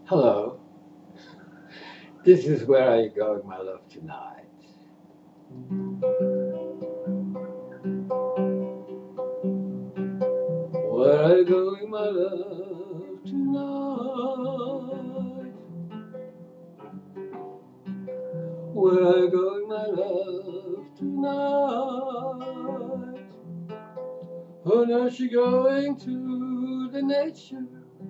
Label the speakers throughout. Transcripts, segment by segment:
Speaker 1: Hello, this is where are you going, my love, tonight? Where are you going, my love, tonight? Where are you going, my love, tonight? Oh, now she going to the nature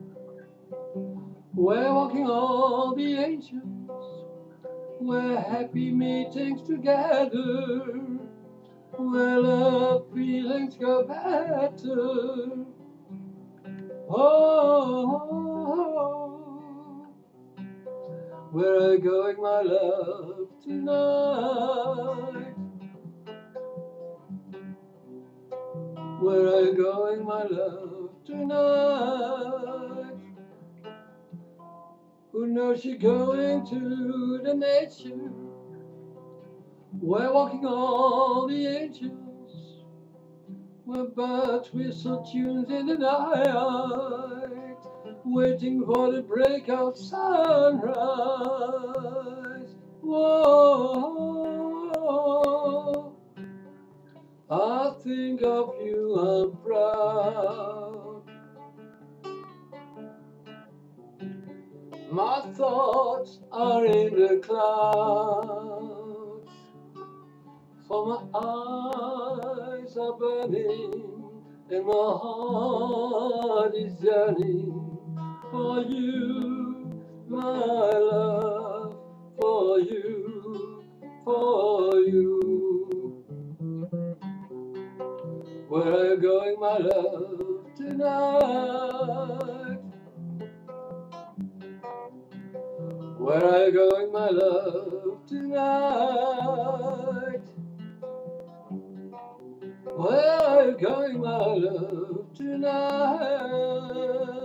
Speaker 1: where walking all the angels, where happy meetings together, where love feelings go better. Oh, where are you going, my love, tonight? Where are you going, my love, tonight? Who knows you're going to the nature where walking all the angels, where birds whistle tunes in the night, waiting for the break of sunrise. Whoa, I think of you, I'm proud. My thoughts are in the clouds, for my eyes are burning and my heart is yearning for you, my love, for you, for you. Where are you going, my love, tonight? Where are you going, my love, tonight? Where are you going, my love, tonight?